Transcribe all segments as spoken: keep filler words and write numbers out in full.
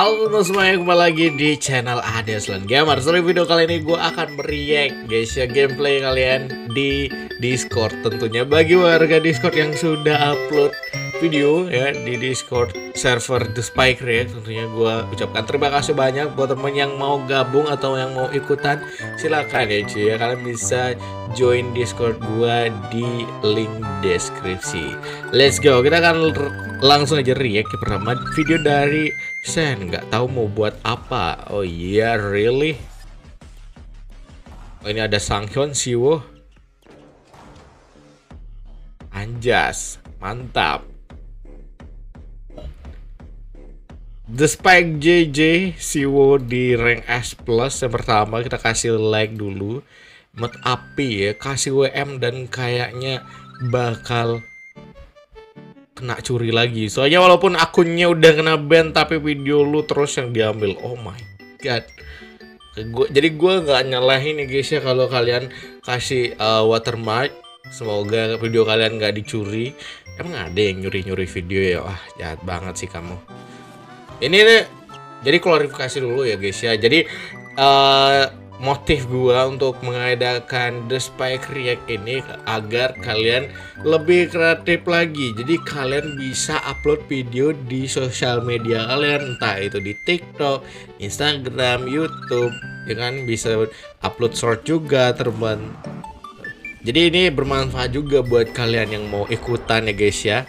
Halo teman semuanya, kembali lagi di channel Adeslan Gamer. Sorry, video kali ini gue akan mereact guys ya gameplay kalian di Discord. Tentunya bagi warga Discord yang sudah upload video ya di Discord server The Spike React, tentunya gue ucapkan terima kasih banyak buat teman yang mau gabung atau yang mau ikutan. Silakan ya cuy ya, kalian bisa join Discord gue di link deskripsi. Let's go, kita akan langsung aja react ke pertama video dari Sen. Nggak tahu mau buat apa. Oh iya, yeah, really? Oh, ini ada Sanghyun, Siwo, Anjas, mantap. The Spike J J, Siwo di rank S plus. Yang pertama kita kasih like dulu, mod api ya, kasih W M dan kayaknya bakal kena curi lagi. Soalnya walaupun akunnya udah kena ban, tapi video lu terus yang diambil. Oh my god. Gua, jadi gue nggak nyalahin nih guys ya kalau kalian kasih uh, watermark. Semoga video kalian nggak dicuri. Emang ada yang nyuri-nyuri video ya? Wah, jahat banget sih kamu. Ini nih, jadi klarifikasi dulu ya guys ya. Jadi uh, motif gua untuk mengadakan The Spike React ini agar kalian lebih kreatif lagi. Jadi kalian bisa upload video di sosial media kalian, entah itu di TikTok, Instagram, YouTube, ya kan, bisa upload short juga teman. Jadi ini bermanfaat juga buat kalian yang mau ikutan ya guys ya.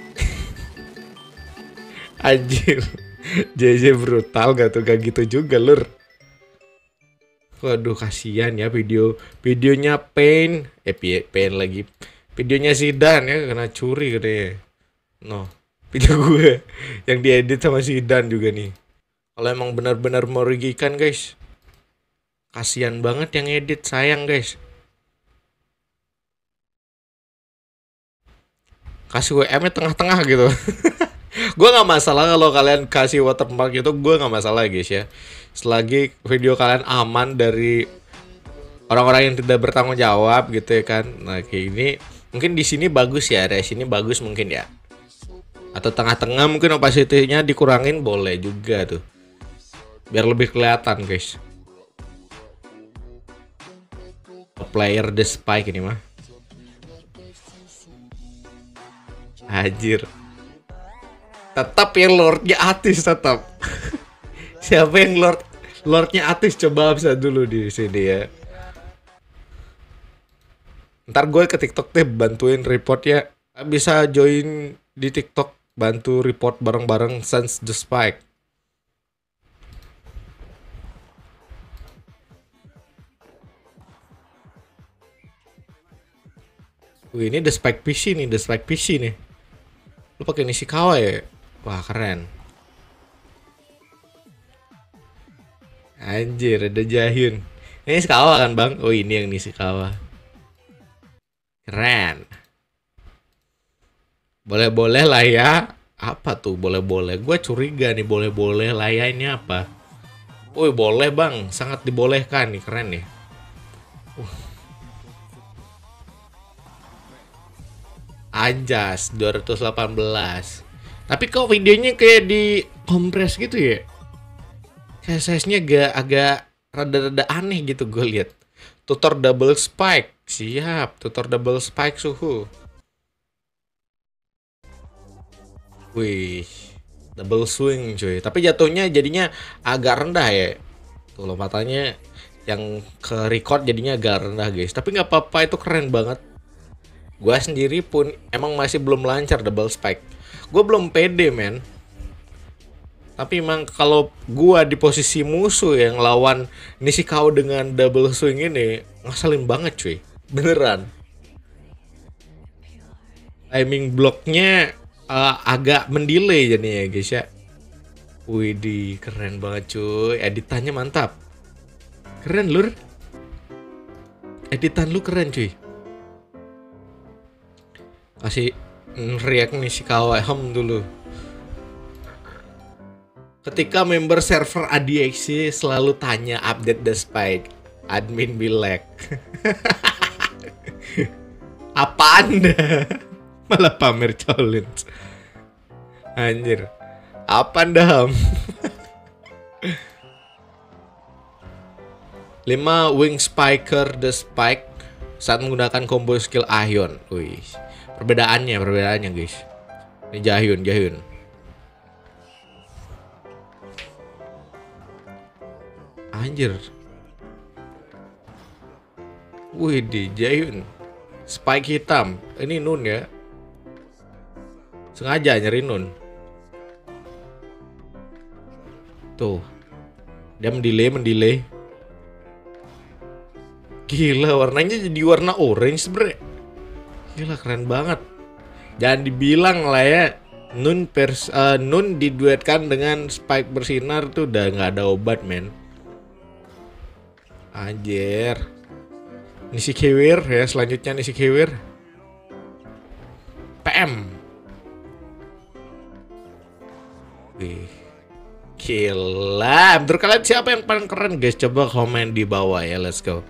Anjir, J J brutal gak tuh, gak gitu juga lur. Waduh, kasihan ya video videonya Pain, eh Pain lagi. Videonya Zidan ya kena curi katanya. No, video gue yang diedit sama Zidan juga nih. Kalau emang benar-benar merugikan guys, kasihan banget yang edit, sayang guys. Kasih W M-nya tengah-tengah gitu. Gue nggak masalah kalau kalian kasih watermark itu, gue nggak masalah guys ya, selagi video kalian aman dari orang-orang yang tidak bertanggung jawab gitu ya kan. Nah kayak ini mungkin di sini bagus ya, res ini bagus mungkin ya, atau tengah-tengah mungkin opacity-nya dikurangin boleh juga tuh, biar lebih kelihatan guys. Player The Spike ini mah anjir. Tetap yang Lordnya Atis tetap. Siapa yang Lord Lordnya Atis, coba bisa dulu di sini ya. Ntar gue ke TikTok deh bantuin report ya. Bisa join di TikTok, bantu report bareng-bareng Sans The Spike. Wih, ini The Spike P C nih, The Spike P C nih. Lu pakai Nishikawa ya? Wah, keren. Anjir, ada Jahyun. Ini Nishikawa kan bang? Oh ini yang Nishikawa. Keren. Boleh-boleh lah ya. Apa tuh boleh-boleh? Gue curiga nih, boleh-boleh lah ya ini apa? Woi boleh bang, sangat dibolehkan nih, keren nih. Uh. Anjas dua ratus delapan belas. Tapi kok videonya kayak di kompres gitu ya? Kayak size-nya agak agak rada-rada aneh gitu gue lihat. Tutor double spike. Siap, tutor double spike suhu. Wih, double swing cuy. Tapi jatuhnya jadinya agak rendah ya. Tuh lompatannya yang ke record jadinya agak rendah guys. Tapi nggak apa-apa, itu keren banget. Gue sendiri pun emang masih belum lancar double spike. Gue belum pede men. Tapi emang kalau gue di posisi musuh yang lawan Nishikawa dengan double swing ini, ngasalin banget cuy. Beneran. Timing blocknya uh, agak mendelay jadinya ya guys ya. Widih, keren banget cuy. Editannya mantap. Keren lur. Editan lu keren cuy. Kasih react Nishikawa hem dulu. Ketika member server A D X C selalu tanya update The Spike, admin bilek. Apa anda? Malah pamer challenge. Anjir. Apa anda ham? lima Wing Spiker the Spike saat menggunakan combo skill Ahyun. Wih. Perbedaannya, perbedaannya guys. Ini Jahyun, Jahyun. Anjir. Wih, di Jahyun. Spike hitam. Ini Nun ya. Sengaja nyari Nun. Tuh. Dia mendelay, mendelay. Gila, warnanya jadi warna orange bre. Gila, keren banget. Jangan dibilang lah ya, Nun pers uh, Nun diduetkan dengan Spike bersinar tuh udah nggak ada obat men. Anjir. Nisi Kiwir ya, selanjutnya Nisi Kiwir. P M. Wih. Gila. Menurut kalian siapa yang paling keren guys? Coba komen di bawah ya, let's go.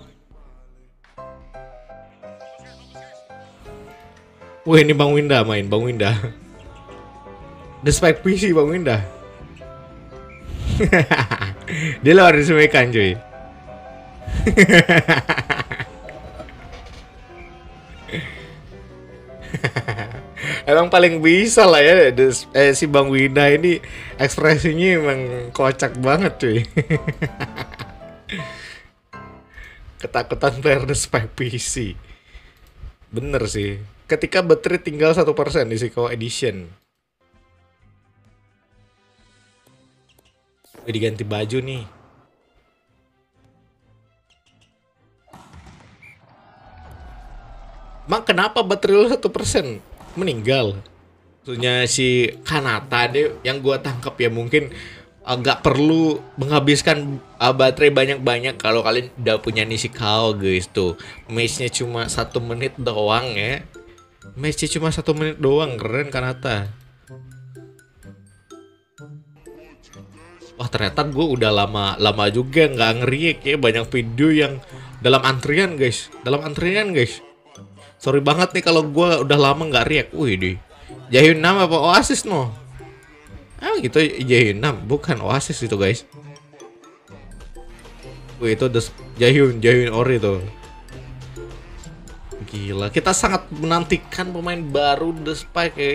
Wih, ini Bang Winda main, Bang Winda. The Spike P C Bang Winda. Dia luar disemekan cuy. Emang paling bisa lah ya eh, si Bang Winda ini, ekspresinya emang kocak banget cuy. Ketakutan player The Spike P C. Bener sih. Ketika baterai tinggal satu persen di Siko Edition. Udah diganti baju nih. Mak kenapa baterai lu satu persen meninggal? Maksudnya si Kanata deh yang gua tangkap ya, mungkin agak perlu menghabiskan uh, baterai banyak-banyak kalau kalian udah punya Nishikawa guys tuh. Match-nya cuma satu menit doang ya. Match-nya cuma satu menit doang, keren Kanata. Wah, ternyata gue udah lama lama juga nggak ngeriak ya, banyak video yang dalam antrian guys, dalam antrian guys. Sorry banget nih kalau gue udah lama nggak riak. Wih deh, Jahyun enam apa Oasis no? Ah gitu, Jahyun enam bukan Oasis itu guys. Wih itu the Jahyun Jahyun Ori tuh. Gila, kita sangat menantikan pemain baru The Spike ya.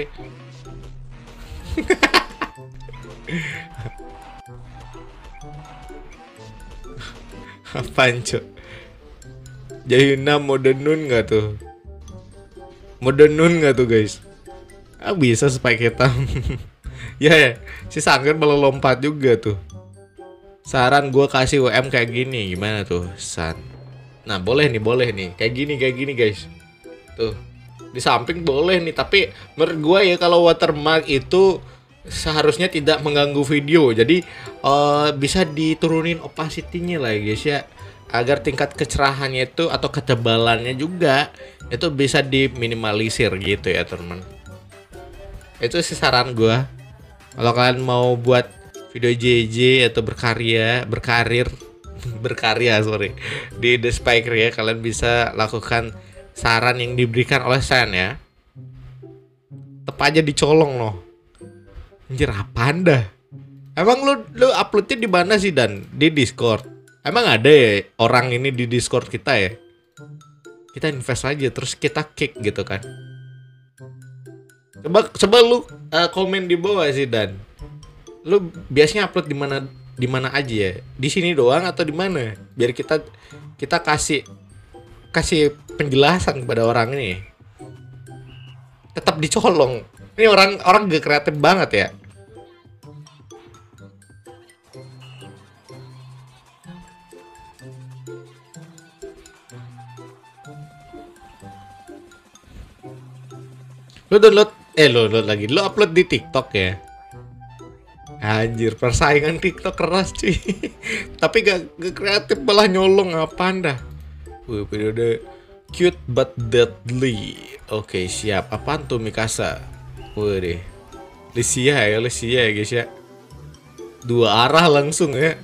Apaan cok? Jahyun enam mode Nun nggak tuh? Mode Nun nggak tuh guys? Ah bisa Spike hitam. Ya ya, si Sangger malah lompat juga tuh. Saran gue kasih W M kayak gini, gimana tuh San? Nah boleh nih, boleh nih, kayak gini kayak gini guys. Tuh di samping boleh nih, tapi menurut gue ya kalau watermark itu seharusnya tidak mengganggu video. Jadi uh, bisa diturunin opacity-nya lah guys ya, agar tingkat kecerahannya itu atau ketebalannya juga itu bisa diminimalisir gitu ya teman. Itu sih saran gue. Kalau kalian mau buat video J J atau berkarya, berkarir, berkarya sorry di The Spike ya, kalian bisa lakukan saran yang diberikan oleh San ya. Tep aja dicolong loh. Anjir apaan dah? Emang lu lu uploadnya di mana sih Dan? Di Discord. Emang ada ya orang ini di Discord kita ya? Kita invest aja terus kita kick gitu kan. Coba coba lu uh, komen di bawah sih Dan. Lu biasanya upload di mana di mana aja ya? Di sini doang atau di mana? Biar kita kita kasih kasih penjelasan kepada orang ini. Tetap dicolong. Ini orang orang gak kreatif banget ya. Lu download eh lu download lagi. Lu upload di TikTok ya. Anjir, persaingan TikTok keras cuy. Tapi gak, gak kreatif malah nyolong apaan dah. Wih, periode cute but deadly. Oke, siap. Apaan tuh Mikasa? Wih deh. Lesia ya, Lesia ya guys ya. Dua arah langsung ya.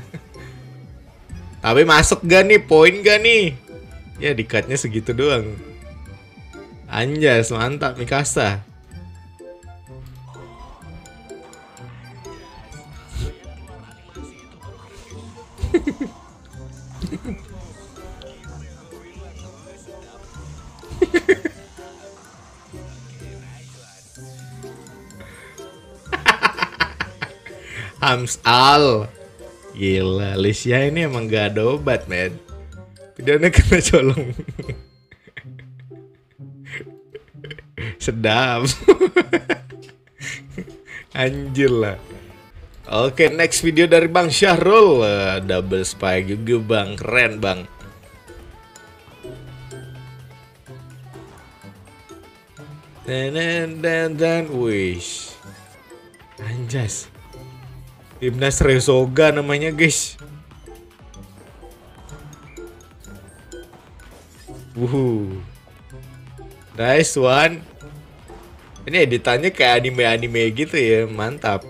Tapi masuk gak nih? Poin gak nih? Ya dikatnya segitu doang. Anjas, mantap Mikasa. Hams Al. Gila, Lisya ini emang gak ada obat, men. Videonya kena colong. Sedap. Anjir lah. Oke, next video dari Bang Syahrul. Uh, double spike juga, Bang. Keren, Bang. Dan dan dan dan wish. Anjas. Timnas Resoga namanya, guys. Wuhu. Nice one. Ini editannya kayak anime-anime gitu ya, mantap.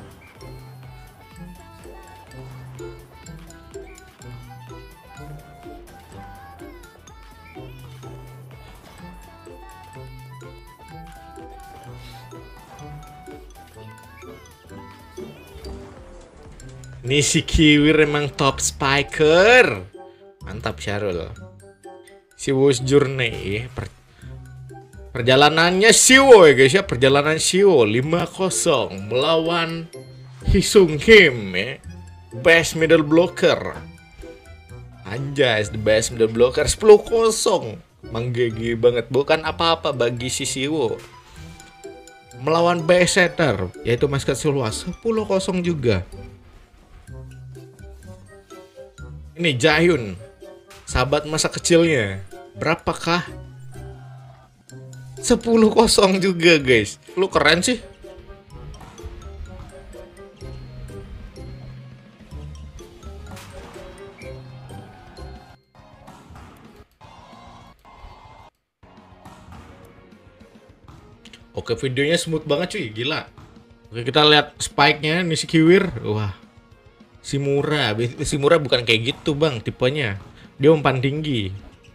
Ini si Kiwir emang top spiker. Mantap Syarul. Si Wus Journey per perjalanannya Siwo ya guys ya, perjalanan Siwo lima kosong melawan Hisung Kim ya. Best middle blocker. Anjas, the best middle blocker sepuluh kosong. Menggigi banget, bukan apa-apa bagi si Siwo. Melawan best setter yaitu Maskat Sulwa sepuluh kosong juga. Ini Jahyun, sahabat masa kecilnya. Berapakah? sepuluh kosong juga, guys. Lu keren sih. Oke, videonya smooth banget cuy, gila. Oke, kita lihat spike-nya nih si Kiwir. Wah. Si Mura, si Mura bukan kayak gitu bang, tipenya. Dia umpan tinggi.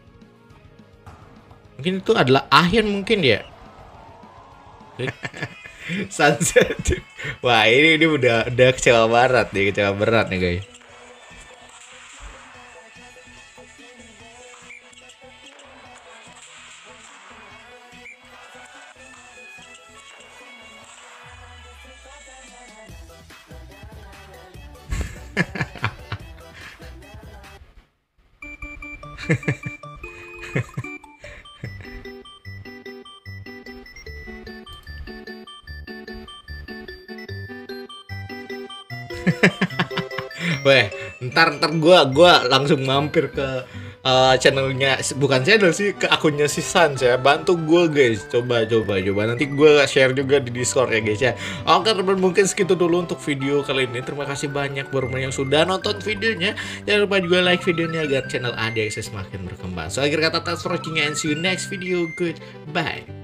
Mungkin itu adalah Ahyan mungkin ya. Sunset. Wah ini ini udah udah kecewa berat nih, kecewa berat nih guys. Weh, ntar ntar gua gua langsung mampir ke uh, channelnya, bukan channel sih, ke akunnya si Sans ya. Bantu gue guys, coba coba coba nanti gue share juga di Discord ya guys ya. Oke teman, mungkin segitu dulu untuk video kali ini. Terima kasih banyak buat yang sudah nonton videonya. Jangan lupa juga like videonya agar channel A D X semakin berkembang. So akhir kata, thanks for watching and see you next video. Goodbye.